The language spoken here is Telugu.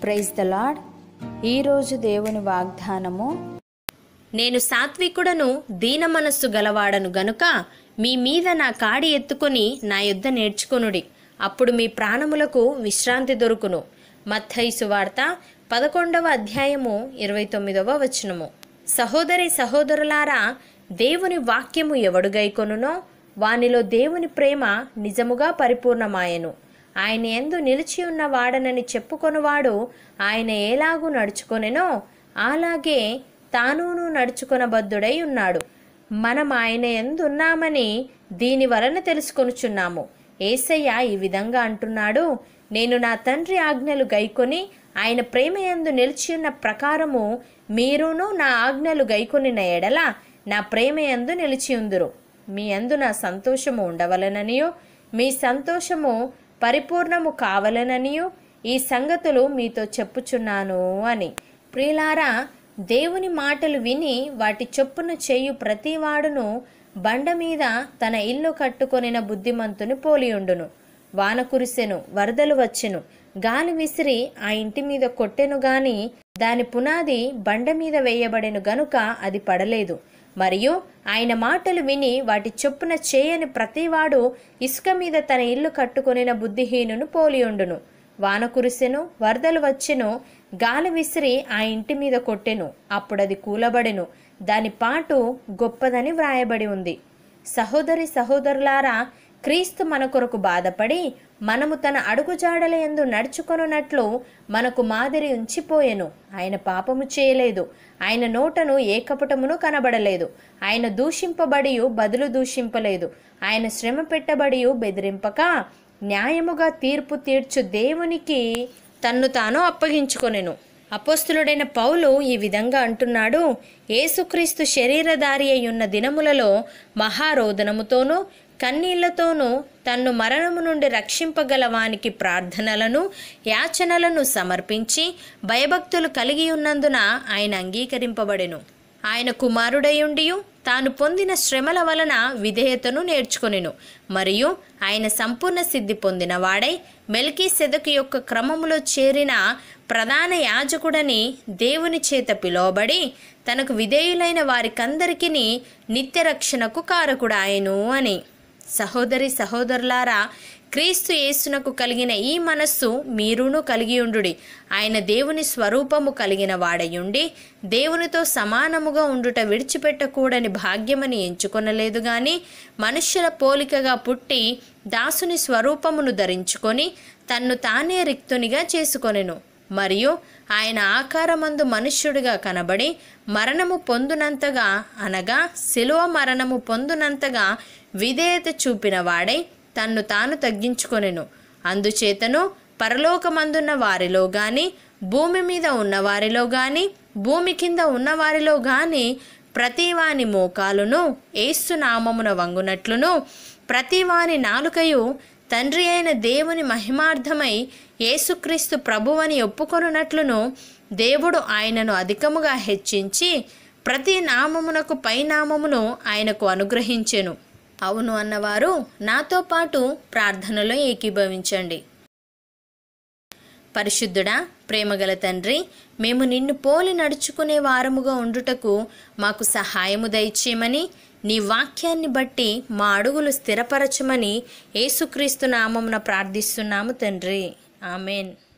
Praise the lord. ఈరోజు దేవుని వాగ్దానము, నేను సాత్వికుడను దీన మనస్సు గలవాడను గనుక మీ మీద నా కాడి ఎత్తుకొని నా యుద్ధ నేర్చుకొనుడి, అప్పుడు మీ ప్రాణములకు విశ్రాంతి దొరుకును. మత్తయి సువార్త 11వ అధ్యాయము 29వ వచనము. సహోదరి సహోదరులారా, దేవుని వాక్యము ఎవడు గైకొనునో వానిలో దేవుని ప్రేమ నిజముగా పరిపూర్ణమాయెను. ఆయన యందు నిలిచి ఉన్న వాడనని చెప్పుకొనువాడు ఆయన ఎలాగూ నడుచుకొనెనో అలాగే తానును నడుచుకొనబద్ధుడై ఉన్నాడు. మనం ఆయన యందు ఉన్నామని దీని వలన తెలుసుకొనుచున్నాము. యేసయ్య ఈ విధంగా అంటున్నాడు, నేను నా తండ్రి ఆజ్ఞలు గైకొని ఆయన ప్రేమ యందు నిలిచి ఉన్న ప్రకారము మీరును నా ఆజ్ఞలు గైకొనిన ఎడల నా ప్రేమ యందు నిలిచి ఉందురు. మీ యందు నా సంతోషము ఉండవలననియు మీ సంతోషము పరిపూర్ణము కావలననియు ఈ సంగతులు మీతో చెప్పుచున్నాను అని. ప్రియులారా, దేవుని మాటలు విని వాటి చొప్పున చేయు ప్రతివాడును బండ మీద తన ఇల్లు కట్టుకొనిన బుద్ధిమంతుని పోలియుండును. వాన కురిసెను, వరదలు వచ్చెను, గాలి విసిరి ఆ ఇంటి మీద కొట్టెను గాని దాని పునాది బండ మీద వేయబడెను గనుక అది పడలేదు. మరియు ఆయన మాటలు విని వాటి చొప్పున చేయని ప్రతివాడు ఇసుక మీద తన ఇల్లు కట్టుకొనిన బుద్ధిహీనును పోలియుండును. వాన కురిసెను, వరదలు వచ్చెను, గాలి విసిరి ఆ ఇంటి మీద కొట్టెను, అప్పుడది కూలబడెను, దాని పాటు గొప్పదని వ్రాయబడి ఉంది. సహోదరి సహోదరులారా, క్రీస్తు మన కొరకు బాధపడి మనము తన అడుగుజాడల యందు నడుచుకొనున్నట్లు మనకు మాదిరి ఉంచిపోయెను. ఆయన పాపము చేయలేదు, ఆయన నోటను ఏ కపటమును కనబడలేదు. ఆయన దూషింపబడియు బదులు దూషింపలేదు, ఆయన శ్రమ పెట్టబడియు బెదిరింపక న్యాయముగా తీర్పు తీర్చు దేవునికి తన్ను తాను అప్పగించుకొనెను. అపోస్తులుడైన పౌలు ఈ విధంగా అంటున్నాడు, యేసుక్రీస్తు శరీరధారి అయ్యున్న దినములలో మహారోదనముతోనూ కన్నీళ్లతోనూ తన్ను మరణము నుండి రక్షింపగలవానికి ప్రార్థనలను యాచనలను సమర్పించి భయభక్తులు కలిగి ఉన్నందున ఆయన అంగీకరింపబడెను. ఆయన కుమారుడయుండియు తాను పొందిన శ్రమల వలన విధేయతను నేర్చుకొనెను. మరియు ఆయన సంపూర్ణ సిద్ధి పొందిన వాడై మెల్కీసెదెకు యొక్క క్రమములో చేరిన ప్రధాన యాజకుడని దేవుని చేత పిలువబడి తనకు విధేయులైన వారికందరికీ నిత్య రక్షణకు కారకుడాయెను అని. సహోదరి సహోదరులారా, క్రీస్తు యేసునకు కలిగిన ఈ మనస్సు మీరును కలిగి ఉండుడి. ఆయన దేవుని స్వరూపము కలిగిన వాడయుండి దేవునితో సమానముగా ఉండుట విడిచిపెట్టకూడని భాగ్యమని ఎంచుకొనలేదు గాని మనుష్యుల పోలికగా పుట్టి దాసుని స్వరూపమును ధరించుకొని తన్ను తానే రిక్తునిగా చేసుకొనెను. మరియు ఆయన ఆకారమందు మనుష్యుడిగా కనబడి మరణము పొందునంతగా, అనగా శిలువ మరణము పొందునంతగా విధేయత చూపిన వాడై తన్ను తాను తగ్గించుకొనెను. అందుచేతను పరలోకమందున్న వారిలో గాని భూమి మీద ఉన్నవారిలో గాని భూమి కింద ఉన్నవారిలో గాని ప్రతివాని మోకాలును యేసు నామమున వంగునట్లును ప్రతివాని నాలుకయు తండ్రి అయిన దేవుని మహిమార్థమై యేసుక్రీస్తు ప్రభువని ఒప్పుకొనున్నట్లును దేవుడు ఆయనను అధికముగా హెచ్చించి ప్రతి నామమునకు పైనామమును ఆయనకు అనుగ్రహించెను. అవును అన్నవారు నాతో పాటు ప్రార్థనలో ఏకీభవించండి. పరిశుద్ధుడా, ప్రేమగల తండ్రి, మేము నిన్ను పోలి నడుచుకునే వారముగా ఉండుటకు మాకు సహాయము దయచేయమని, నీ వాక్యాన్ని బట్టి మా అడుగులు స్థిరపరచమని యేసుక్రీస్తు నామమున ప్రార్థిస్తున్నాము తండ్రి. ఆమెన్.